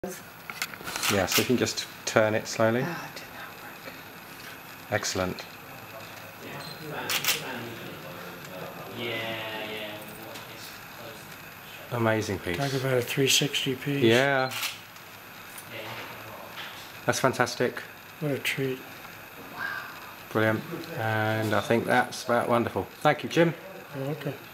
Yeah, so you can just turn it slowly. Oh, it did not work. Excellent. Amazing piece. Talk about a 360 piece. Yeah. That's fantastic. What a treat. Brilliant. And I think that's about wonderful. Thank you, Jim. You're welcome.